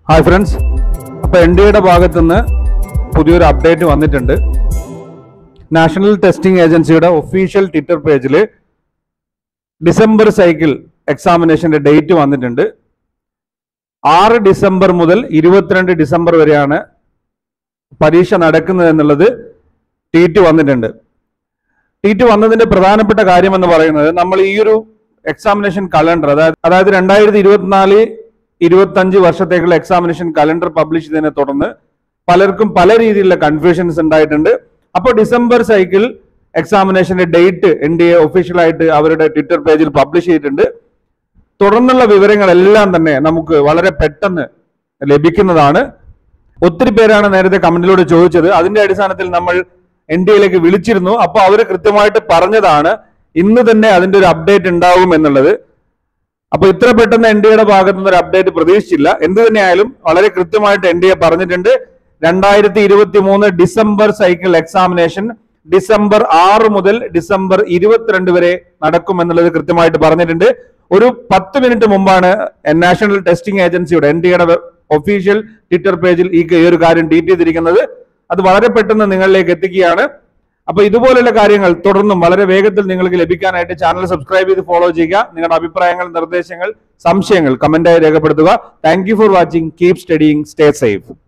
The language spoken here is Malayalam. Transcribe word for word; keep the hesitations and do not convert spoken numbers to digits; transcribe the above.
ഹായ് ഫ്രണ്ട്സ്, അപ്പോൾ എൻ ഡി എയുടെ ഭാഗത്തു നിന്ന് പുതിയൊരു അപ്ഡേറ്റ് വന്നിട്ടുണ്ട്. നാഷണൽ ടെസ്റ്റിംഗ് ഏജൻസിയുടെ ഒഫീഷ്യൽ ട്വിറ്റർ പേജിൽ ഡിസംബർ സൈക്കിൾ എക്സാമിനേഷൻ്റെ ഡേറ്റ് വന്നിട്ടുണ്ട്. ആറ് ഡിസംബർ മുതൽ ഇരുപത്തിരണ്ട് ഡിസംബർ വരെയാണ് പരീക്ഷ നടക്കുന്നത് എന്നുള്ളത് ട്വീറ്റ് വന്നിട്ടുണ്ട്. ട്വീറ്റ് വന്നതിൻ്റെ പ്രധാനപ്പെട്ട കാര്യം എന്ന് പറയുന്നത്, നമ്മൾ ഈ ഒരു എക്സാമിനേഷൻ കലണ്ടർ അതായത് അതായത് രണ്ടായിരത്തി ഇരുപത്തിനാല് ഇരുപത്തഞ്ച് വർഷത്തേക്കുള്ള എക്സാമിനേഷൻ കലണ്ടർ പബ്ലിഷ് ചെയ്തതിനെ തുടർന്ന് പലർക്കും പല രീതിയിലുള്ള കൺഫ്യൂഷൻസ് ഉണ്ടായിട്ടുണ്ട്. അപ്പോൾ ഡിസംബർ സൈക്കിൾ എക്സാമിനേഷന്റെ ഡേറ്റ് എൻ ഡി എ ഒഫീഷ്യലായിട്ട് അവരുടെ ട്വിറ്റർ പേജിൽ പബ്ലിഷ് ചെയ്തിട്ടുണ്ട്. തുടർന്നുള്ള വിവരങ്ങളെല്ലാം തന്നെ നമുക്ക് വളരെ പെട്ടെന്ന് ലഭിക്കുന്നതാണ്. ഒത്തിരി പേരാണ് നേരത്തെ കമന്റിലൂടെ ചോദിച്ചത്. അതിന്റെ അടിസ്ഥാനത്തിൽ നമ്മൾ എൻ ഡി എയിലേക്ക് വിളിച്ചിരുന്നു. അപ്പോൾ അവർ കൃത്യമായിട്ട് പറഞ്ഞതാണ് ഇന്ന് തന്നെ അതിന്റെ ഒരു അപ്ഡേറ്റ് ഉണ്ടാവും എന്നുള്ളത്. അപ്പൊ ഇത്ര പെട്ടെന്ന് എൻ ഡി എയുടെ ഭാഗത്തു നിന്ന് ഒരു അപ്ഡേറ്റ് പ്രതീക്ഷിച്ചില്ല. എന്ത് തന്നെയായാലും വളരെ കൃത്യമായിട്ട് എൻ ഡി എ പറഞ്ഞിട്ടുണ്ട്. രണ്ടായിരത്തി ഇരുപത്തി മൂന്ന് ഡിസംബർ സൈക്കിൾ എക്സാമിനേഷൻ ഡിസംബർ ആറ് മുതൽ ഡിസംബർ ഇരുപത്തിരണ്ട് വരെ നടക്കും എന്നുള്ളത് കൃത്യമായിട്ട് പറഞ്ഞിട്ടുണ്ട്. ഒരു പത്ത് മിനിറ്റ് മുമ്പാണ് നാഷണൽ ടെസ്റ്റിംഗ് ഏജൻസിയുടെ എൻ ഡി എയുടെ ഒഫീഷ്യൽ ട്വിറ്റർ പേജിൽ ഈ ഒരു കാര്യം ട്വീറ്റ് ചെയ്തിരിക്കുന്നത്. അത് വളരെ പെട്ടെന്ന് നിങ്ങളിലേക്ക് എത്തിക്കുകയാണ്. അപ്പൊ ഇതുപോലുള്ള കാര്യങ്ങൾ തുടർന്നും വളരെ വേഗത്തിൽ നിങ്ങൾക്ക് ലഭിക്കാനായിട്ട് ചാനൽ സബ്സ്ക്രൈബ് ചെയ്ത് ഫോളോ ചെയ്യുക. നിങ്ങളുടെ അഭിപ്രായങ്ങൾ, നിർദ്ദേശങ്ങൾ, സംശയങ്ങൾ കമന്റായി രേഖപ്പെടുത്തുക. Thank you for watching. Keep studying. Stay safe.